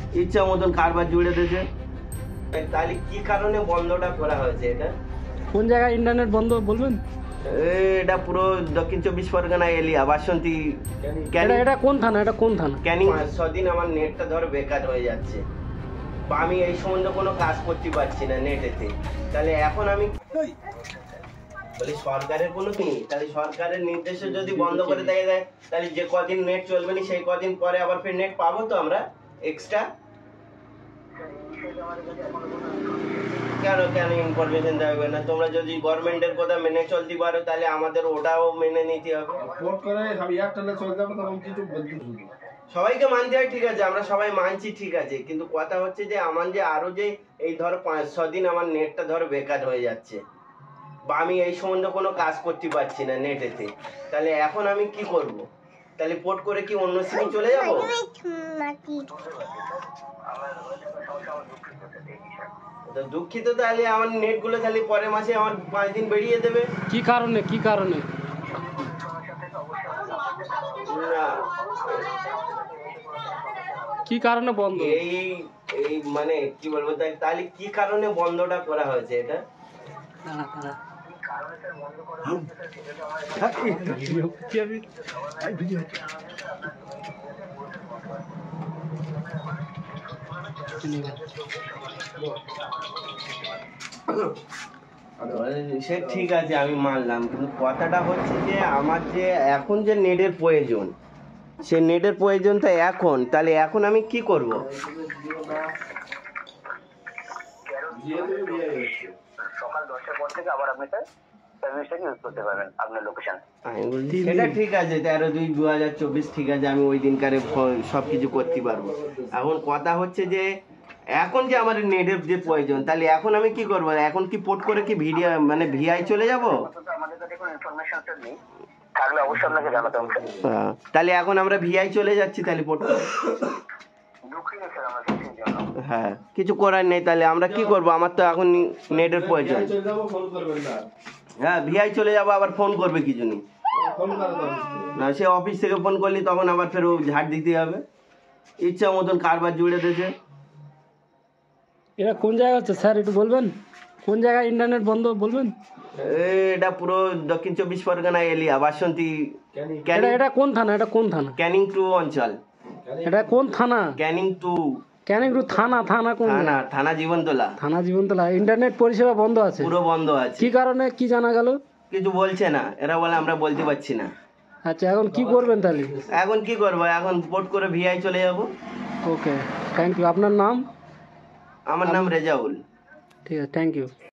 ইচ্ছা মতন কারবার জুড়ে দিয়েছে। তাহলে কি কারণে বন্ধটা করা হয়েছে? এটা কোন জায়গায় ইন্টারনেট বন্ধ বলবেন? এটা পুরো দক্ষিণ 24 পরগনা এলিয়া বাসন্তী এটা কোন থানা? এটা কোন থানা? ক্যানিং। 5-6 দিন আমার নেটটা ধরো বেকার হয়ে যাচ্ছে, বা আমি এই সম্বন্ধে কোনো কাজ করতে পারছি না নেটেতে। তাহলে এখন আমি বলি সরকারের কোনো কি, তাহলে সরকারের নির্দেশে যদি বন্ধ করে দেয় তাহলে যে কদিন নেট চলবে না সেই কদিন পরে আবার ফের নেট পাবো তো আমরা এক্সট্রা? কেন কেন ইনফরমেশন দেবে না? তোমরা যদি গভর্নমেন্টের কথা মেনে চলতে পারো তাহলে আমাদের ওটাও মেনে নিতে হবে। সবাইকে মানতে হয়, ঠিক আছে, আমরা সবাই মানছি, ঠিক আছে, কিন্তু কথা হচ্ছে যে আমার যে আরো যে এই ধরো 5-6 দিন আমার নেটটা ধরো বেকার হয়ে যাচ্ছে, বা আমি এই সম্বন্ধে কোনো কাজ করতে পারছি না নেটেতে। তাহলে এখন আমি কি করব? তাহলে পোর্ট করে কি অন্য সিমে চলে যাব? তো দুঃখিত, তাহলে আমার নেট গুলো তাহলে পরের মাসে আমার 5 দিন বেরিয়ে দেবে। কি কারণে? কি কারণে? না, কি কারণে বন্ধ? এই এই মানে কি বলবো, তাহলে কি কারণে বন্ধটা করা হয়েছে? এটা সে ঠিক আছে, আমি মানলাম, কিন্তু কথাটা হচ্ছে যে আমার যে এখন যে নেটের প্রয়োজন, সে নেটের প্রয়োজনটা এখন, তাহলে এখন আমি কি করব? সকাল 10টার পর থেকে আবার আপনি স্যার সার্ভিসটা ইউজ করতে পারবেন আপনার লোকেশন। সেটা ঠিক আছে, 13/2/2024 ঠিক আছে, আমি ওই দিনকারে সবকিছু করতে পারবো। এখন কথা হচ্ছে যে এখন যে আমার নেটের যে প্রয়োজন, তাহলে এখন আমি কি করবো? এখন কি পোর্ট করে কি ভিডিও মানে ভিআই চলে যাব? আমাদের কাছে কোনো ইনফরমেশন নেই, থাকলে অবশ্যই আপনাকে জানাতে হবে। তাহলে এখন আমরা ভিআই চলে যাচ্ছি তাহলে পোর্ট। দুঃখিত স্যার আমার কিছুর জন্য। হ্যাঁ, কিছু করার নেই, তাহলে আমরা কি করব? আমার তো এখন নেটের প্রয়োজন। হ্যাঁ, ভিআই চলে যাবো, আবার ফোন করবে কিছু নেই না, সে অফিস থেকে ফোন করলি তখন আবার ফের ঝাড় দিতে হবে। ইচ্ছা মতন কারবার জুড়ে দিয়েছে। এটা কোন জায়গা হচ্ছে স্যার, একটু বলবেন? কোন জায়গায় ইন্টারনেট বন্ধ বলবেন? এটা পুরো দক্ষিণ 24 পরগনা এলিয়া বাসন্তী এটা কোন থানা? এটা কোন থানা? ক্যানিং 2 অঞ্চল। এটা কোন থানা? ক্যানিং 2 ক্যানিং থানা। থানা কোন? থানা জীবনতলা। থানা জীবনতলা। ইন্টারনেট পরিষেবা বন্ধ আছে? পুরো বন্ধ আছে। কি কারণে কি জানা গেল? কিছু বলছে না, এরা বলে আমরা বলতে পারছি না। আচ্ছা, এখন কি করবেন তাহলে? এখন কি করবো? এখন পোর্ট করে ভিআই চলে যাব। Okay, thank you. আপনার নাম? আমার নাম রেজাউল। ঠিক আছে, থ্যাংক ইউ।